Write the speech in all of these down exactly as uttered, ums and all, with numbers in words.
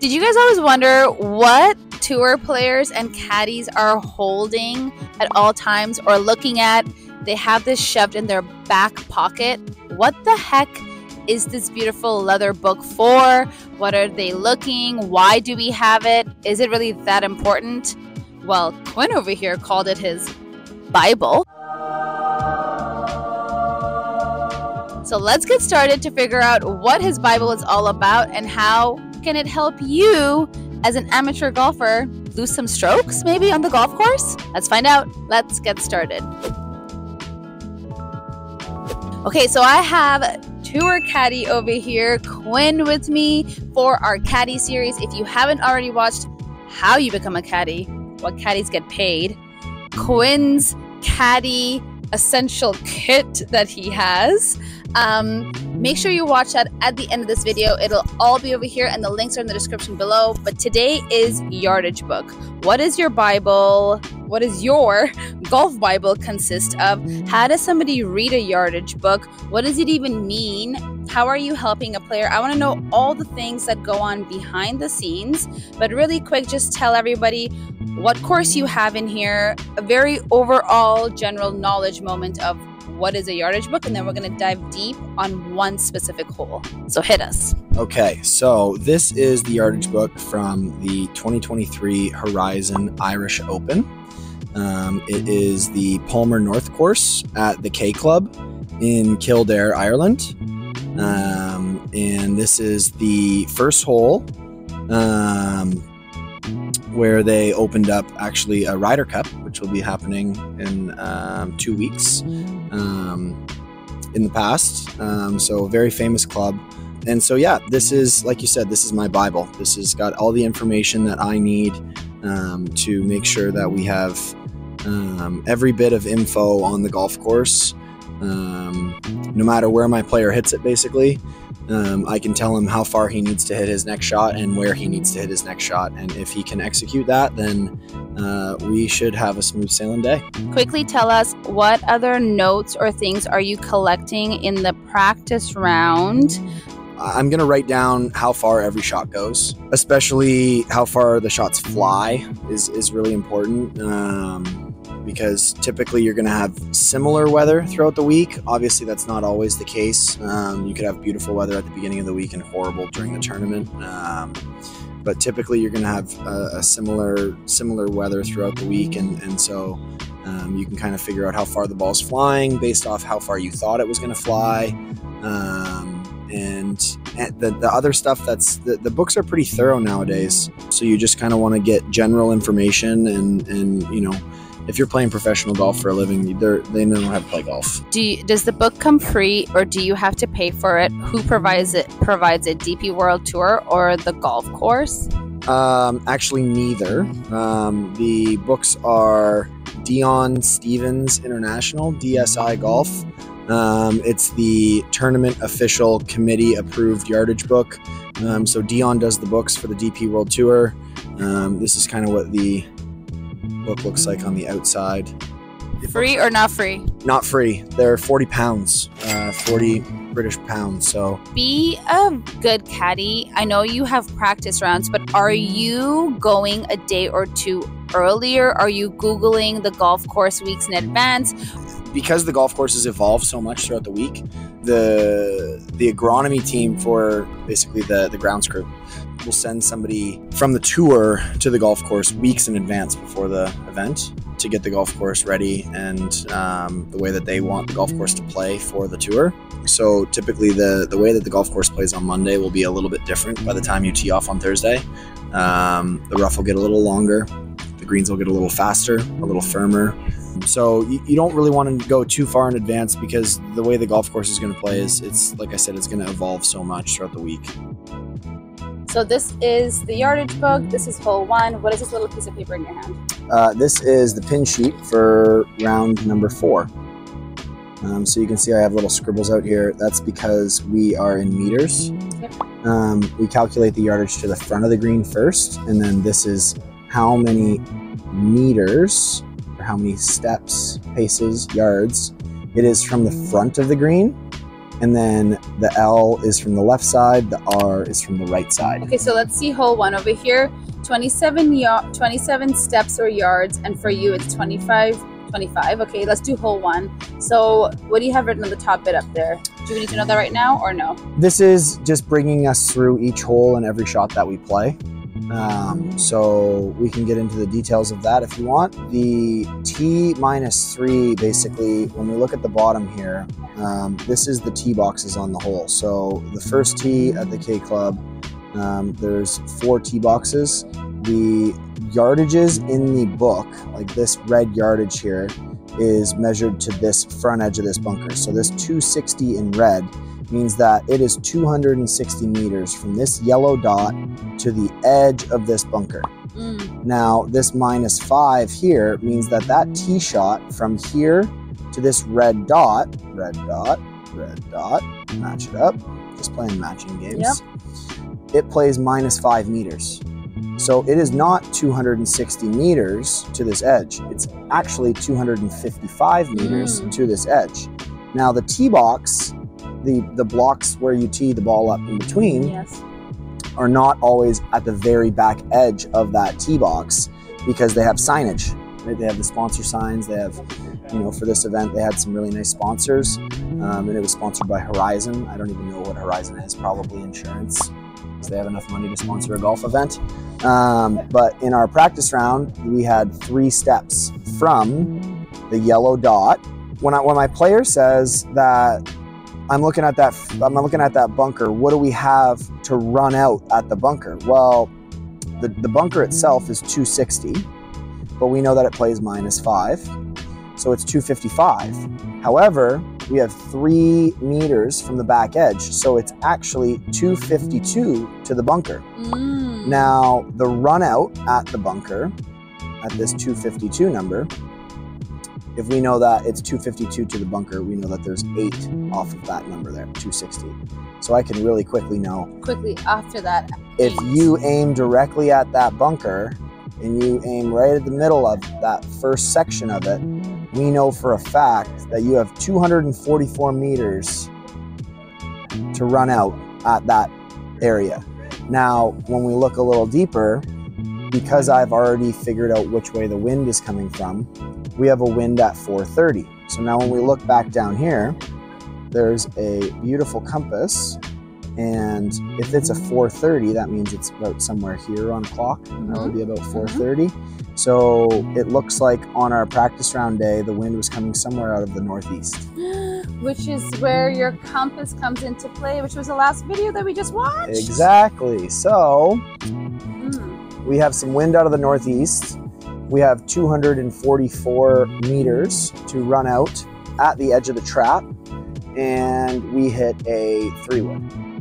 Did you guys always wonder what tour players and caddies are holding at all times or looking at? They have this shoved in their back pocket. What the heck is this beautiful leather book for? What are they looking? Why do we have it? Is it really that important? Well, Quinn over here called it his Bible. So let's get started to figure out what his Bible is all about and how can it help you as an amateur golfer lose some strokes maybe on the golf course? Let's find out. Let's get started. Okay, so I have Tour Caddie over here, Quinn with me for our Caddy series. If you haven't already watched how you become a caddy, what caddies get paid, Quinn's caddy essential kit that he has, um, make sure you watch that at the end of this video. It'll all be over here and the links are in the description below. But today is Yardage book. What is your Bible? What is your golf Bible consist of? How does somebody read a Yardage book? What does it even mean? How are you helping a player? I want to know all the things that go on behind the scenes. But really quick, just tell everybody what course you have in here. A very overall general knowledge moment of what is a Yardage book, and then we're going to dive deep on one specific hole. So hit us. Okay, so this is the Yardage book from the twenty twenty-three Horizon Irish Open. Um, it is the Palmer North course at the K Club in Kildare, Ireland. Um, and this is the first hole um, where they opened up actually a Ryder Cup, which will be happening in um, two weeks um, in the past. Um, so a very famous club. And so, yeah, this is, like you said, this is my Bible. This has got all the information that I need um, to make sure that we have um, every bit of info on the golf course. Um, no matter where my player hits it, basically, um, I can tell him how far he needs to hit his next shot and where he needs to hit his next shot. And if he can execute that, then uh, we should have a smooth sailing day. Quickly tell us, what other notes or things are you collecting in the practice round? I'm going to write down how far every shot goes, especially how far the shots fly is, is really important. Um, because typically you're going to have similar weather throughout the week. Obviously, that's not always the case. Um, you could have beautiful weather at the beginning of the week and horrible during the tournament. Um, but typically you're going to have a, a similar similar weather throughout the week, and, and so um, you can kind of figure out how far the ball's flying based off how far you thought it was going to fly. Um, and the, the other stuff, that's the, the books are pretty thorough nowadays. So you just kind of want to get general information, and, and you know, if you're playing professional golf for a living, they know how to play golf. Do you, does the book come free, or do you have to pay for it? Who provides it? Provides it? D P World Tour or the golf course? Um, actually, neither. Um, the books are Dion Stevens International, D S I Golf. Um, it's the tournament official committee approved Yardage book. Um, so Dion does the books for the D P World Tour. Um, this is kind of what the book looks like on the outside. Free or not free? Not free. They're forty pounds, uh, forty British pounds. So be a good caddy. I know you have practice rounds, but are you going a day or two earlier? Are you Googling the golf course weeks in advance? Because the golf courses evolve so much throughout the week, the the agronomy team for basically the, the grounds crew will send somebody from the tour to the golf course weeks in advance before the event to get the golf course ready and um, the way that they want the golf course to play for the tour. So typically the, the way that the golf course plays on Monday will be a little bit different by the time you tee off on Thursday. Um, the rough will get a little longer, the greens will get a little faster, a little firmer. So you, you don't really want to go too far in advance, because the way the golf course is going to play is, it's like I said, it's going to evolve so much throughout the week. So this is the Yardage book. This is hole one. What is this little piece of paper in your hand? Uh, this is the pin sheet for round number four. Um, so you can see I have little scribbles out here. That's because we are in meters. Yep. Um, we calculate the yardage to the front of the green first, and then this is how many meters, how many steps, paces, yards it is from the front of the green And then the L is from the left side, the R is from the right side. Okay, so let's see hole one over here. twenty-seven, twenty-seven steps or yards, and for you it's twenty-five, twenty-five. Okay, let's do hole one. So what do you have written on the top bit up there? Do we need to know that right now or no? This is just bringing us through each hole and every shot that we play. Um, so we can get into the details of that if you want. The T minus three, basically, when we look at the bottom here, um, this is the tee boxes on the hole. So the first tee at the K Club, um, there's four tee boxes. The yardages in the book, like this red yardage here, is measured to this front edge of this bunker. So this two sixty in red means that it is two hundred sixty meters from this yellow dot to the edge of this bunker. Mm. Now, this minus five here means that that tee shot from here to this red dot, red dot, red dot, match it up, just playing matching games. Yep. It plays minus five meters. So it is not two hundred sixty meters to this edge. It's actually two hundred fifty-five meters mm. to this edge. Now the tee box, the, the blocks where you tee the ball up in between, yes, are not always at the very back edge of that tee box because they have signage. Right? They have the sponsor signs. They have, you know, for this event, they had some really nice sponsors, um, and it was sponsored by Horizon. I don't even know what Horizon is, probably insurance, because they have enough money to sponsor a golf event. Um, but in our practice round, we had three steps from the yellow dot. When I, when my player says that I'm looking at that, I'm looking at that bunker, what do we have to run out at the bunker? Well, the, the bunker itself is two sixty, but we know that it plays minus five, so it's two fifty-five. However, we have three meters from the back edge, so it's actually two fifty-two to the bunker. Mm. Now, the run out at the bunker, at this two fifty-two number, if we know that it's two fifty-two to the bunker, we know that there's eight off of that number there, two sixty. So I can really quickly know. Quickly after that, if eight. You aim directly at that bunker and you aim right at the middle of that first section of it, we know for a fact that you have two hundred forty-four meters to run out at that area. Now, when we look a little deeper, because I've already figured out which way the wind is coming from, we have a wind at four thirty. So now when we look back down here, there's a beautiful compass, and if it's a four thirty, that means it's about somewhere here on the clock, and that would be about four thirty. So it looks like on our practice round day, the wind was coming somewhere out of the northeast. Which is where your compass comes into play, which was the last video that we just watched. Exactly. So mm. we have some wind out of the northeast. We have two hundred forty-four meters to run out at the edge of the trap, and we hit a three wood.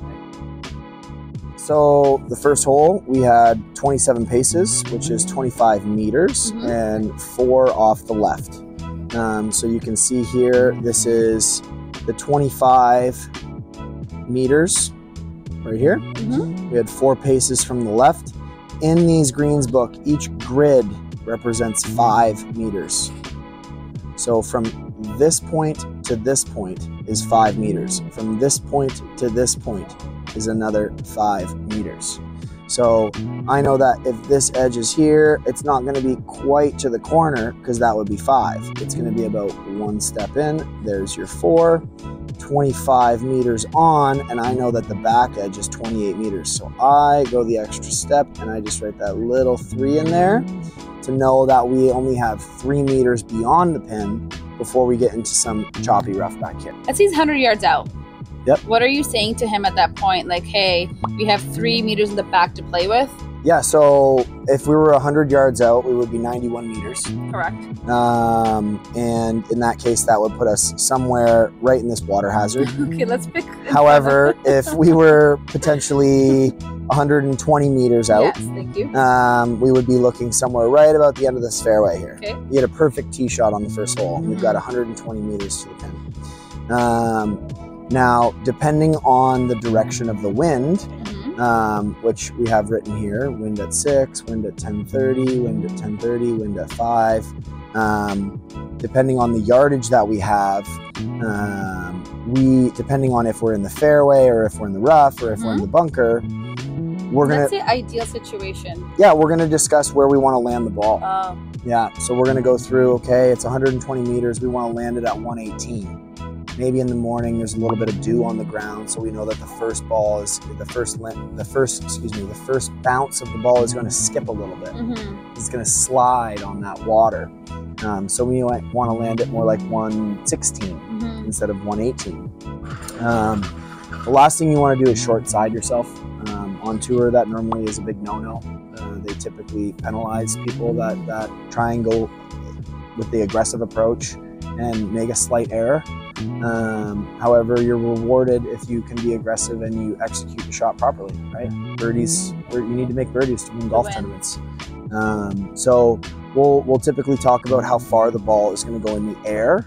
So the first hole, we had twenty-seven paces, which is twenty-five meters, mm-hmm. and four off the left. Um, so you can see here, this is the twenty-five meters right here. Mm-hmm. We had four paces from the left. In these greens book, each grid represents five meters. So from this point to this point is five meters. From this point to this point is another five meters. So I know that if this edge is here, it's not going to be quite to the corner because that would be five. It's going to be about one step in. There's your four, twenty-five meters on, and I know that the back edge is twenty-eight meters. So I go the extra step and I just write that little three in there to know that we only have three meters beyond the pin before we get into some choppy rough back here. That's he's one hundred yards out. Yep. What are you saying to him at that point? Like, hey, we have three meters in the back to play with? Yeah, so if we were one hundred yards out, we would be ninety-one meters. Correct. Um, and in that case, that would put us somewhere right in this water hazard. Okay, let's pick. However, if we were potentially one hundred twenty meters out, yes, thank you. Um, we would be looking somewhere right about the end of this fairway here. Okay. You had a perfect tee shot on the first hole. Mm-hmm. We've got one hundred twenty meters to the pin. Um, now, depending on the direction of the wind, mm-hmm. um, which we have written here, wind at six, wind at ten thirty, wind at ten thirty, wind at five, Um, depending on the yardage that we have, um, we depending on if we're in the fairway or if we're in the rough or if mm-hmm. we're in the bunker, we're gonna. That's the ideal situation. Yeah, we're gonna discuss where we want to land the ball. Oh. Yeah, so we're gonna go through. Okay, it's one hundred twenty meters. We want to land it at one eighteen. Maybe in the morning there's a little bit of dew on the ground, so we know that the first ball is the first the first excuse me the first bounce of the ball is going to skip a little bit. Mm-hmm. It's going to slide on that water. Um, so we want to land it more like one sixteen mm-hmm. instead of one eighteen. Um, the last thing you want to do is short side yourself. Um, on tour, that normally is a big no-no. Uh, they typically penalize people that, that try and go with the aggressive approach and make a slight error. Um, however, you're rewarded if you can be aggressive and you execute the shot properly, right? Birdies, you need to make birdies to win golf win. tournaments. Um, so we'll, we'll typically talk about how far the ball is going to go in the air.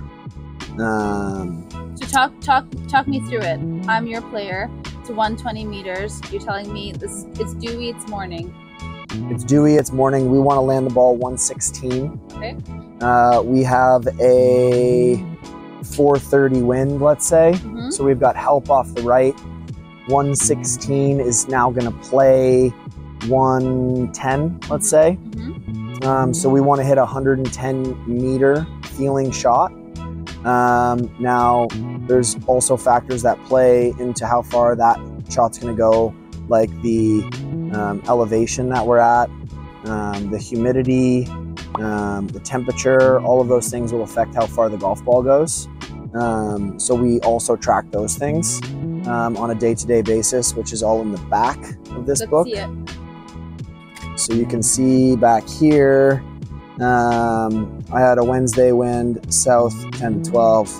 Um, so talk, talk, talk me through it. I'm your player. It's one hundred twenty meters. You're telling me this, it's dewy, it's morning. It's dewy, it's morning. We want to land the ball one sixteen. Okay. Uh, we have a four thirty wind, let's say. Mm-hmm. So we've got help off the right. one sixteen is now going to play one ten, let's say. Mm-hmm. Um, so we want to hit a one hundred ten meter feeling shot. Um, now, there's also factors that play into how far that shot's going to go, like the um, elevation that we're at, um, the humidity, um, the temperature. All of those things will affect how far the golf ball goes. Um, so we also track those things um, on a day-to-day basis, which is all in the back of this Let's book. See it. So you can see back here, um, I had a Wednesday wind south ten to twelve.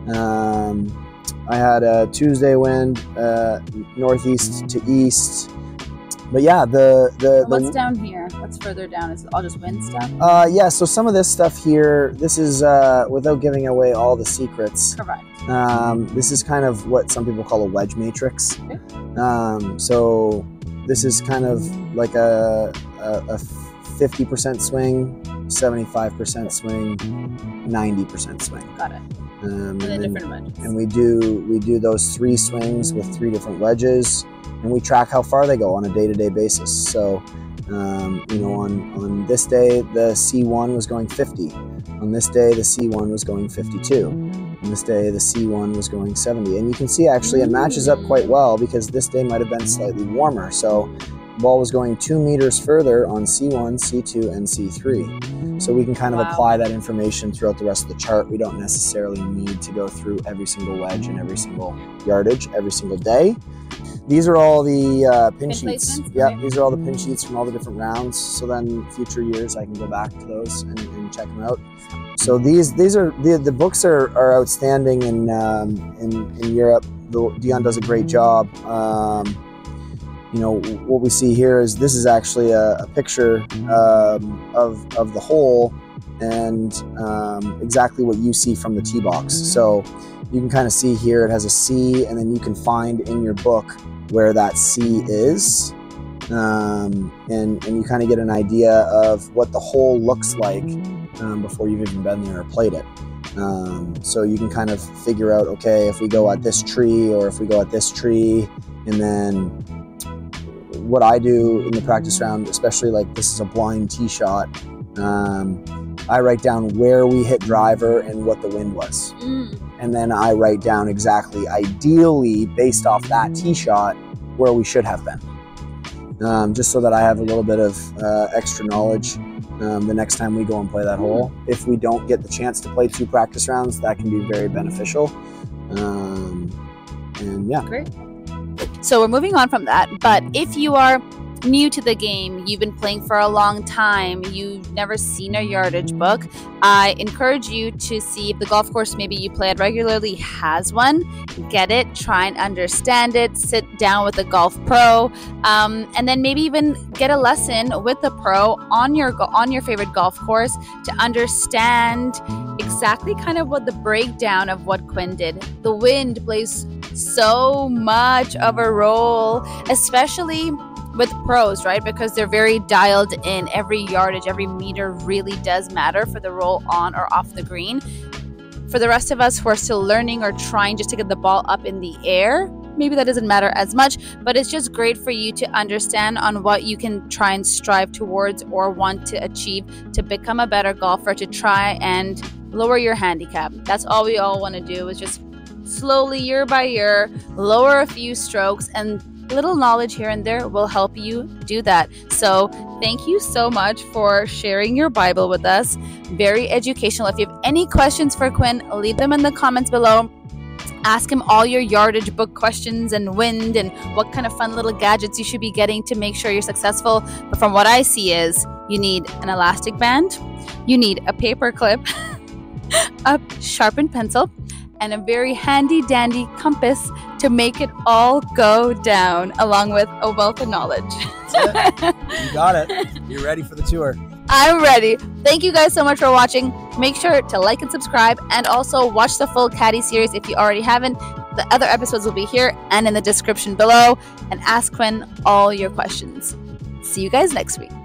Um, I had a Tuesday wind uh, northeast to east. But yeah, the the, What's the down here? What's further down? Is it all just wind stuff? Uh, yeah. So some of this stuff here, this is uh, without giving away all the secrets. Correct. Um, this is kind of what some people call a wedge matrix. Okay. Um, so this is kind of like a a fifty percent swing, seventy-five percent swing, ninety percent swing. Got it. Um, and, and, then different wedges. And we do we do those three swings with three different wedges. And we track how far they go on a day-to-day basis. So, um, you know, on, on this day, the C one was going fifty. On this day, the C one was going fifty-two. On this day, the C one was going seventy. And you can see actually it matches up quite well because this day might have been slightly warmer. So the ball was going two meters further on C one, C two, and C three. So we can kind of wow. apply that information throughout the rest of the chart. We don't necessarily need to go through every single wedge and every single yardage every single day. These are all the uh, pin, pin sheets. Yeah, okay. These are all the pin sheets from all the different rounds. So then future years I can go back to those and, and check them out. So these these are the the books are, are outstanding in, um, in in Europe. The, Dion does a great job. Um, you know, what we see here is this is actually a, a picture um, of of the hole and um, exactly what you see from the tee box. So you can kind of see here it has a C, and then you can find in your book where that C is, um, and, and you kind of get an idea of what the hole looks like um, before you've even been there or played it. Um, so you can kind of figure out, okay, if we go at this tree or if we go at this tree, and then what I do in the practice round, especially like this is a blind tee shot, um, I write down where we hit driver and what the wind was. Mm. And then I write down exactly, ideally, based off that tee shot, where we should have been. Um, just so that I have a little bit of uh, extra knowledge um, the next time we go and play that hole. If we don't get the chance to play two practice rounds, that can be very beneficial. Um, and yeah. Great. So we're moving on from that, but if you are new to the game, you've been playing for a long time, you've never seen a yardage book, I encourage you to see if the golf course maybe you play at regularly has one. Get it, try and understand it, sit down with a golf pro, um, and then maybe even get a lesson with the pro on your on your favorite golf course to understand exactly kind of what the breakdown of what Quinn did. The wind plays so much of a role, especially with pros, right? Because they're very dialed in. Every yardage, every meter really does matter for the roll on or off the green. For the rest of us who are still learning or trying just to get the ball up in the air, maybe that doesn't matter as much, but it's just great for you to understand on what you can try and strive towards or want to achieve to become a better golfer, to try and lower your handicap. That's all we all want to do, is just slowly, year by year, lower a few strokes, and little knowledge here and there will help you do that. So thank you so much for sharing your Bible with us. Very educational. If you have any questions for Quinn, leave them in the comments below. Ask him all your yardage book questions and wind and what kind of fun little gadgets you should be getting to make sure you're successful. But from what I see is you need an elastic band, you need a paper clip, a sharpened pencil, and a very handy dandy compass to make it all go down, along with a wealth of knowledge. That's it. You got it. You're ready for the tour. I'm ready. Thank you guys so much for watching. Make sure to like and subscribe, and also watch the full Caddie series if you already haven't. The other episodes will be here and in the description below. And ask Quinn all your questions. See you guys next week.